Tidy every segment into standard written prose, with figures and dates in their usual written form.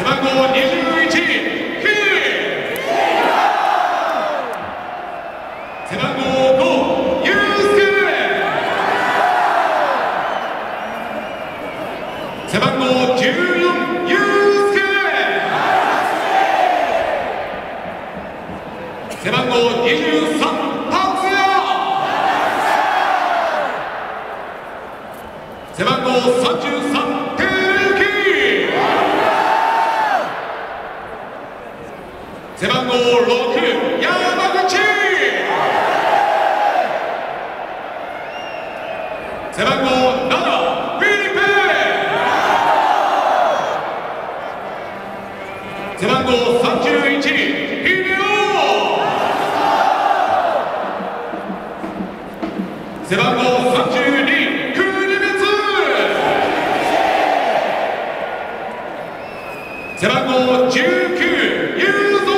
背番号21、ヒー。背番号5、ユースケ。背番号14、ユースケ。背番号23、達也。背番号33、照之。背番号6、山口。背番号7、フィリペ。背番号31、ヒデオ。背番号32、国光。背番号19、雄三。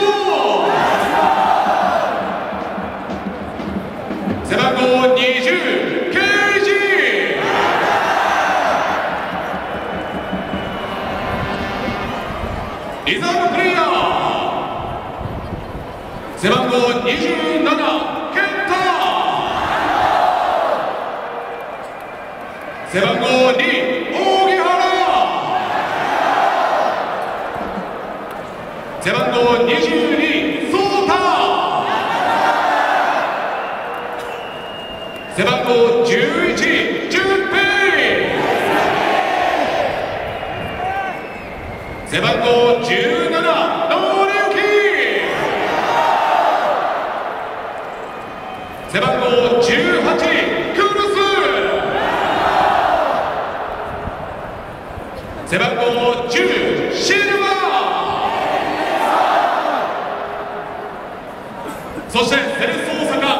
背番号20、ケイジ。リザーブプレイヤー。背番号27、健太。背番号2、扇原。背番号22、颯太。背番号11、順平。背番号17、野良幸。背番号18、クルス。背番号10、シルバー。そしてセレッソ大阪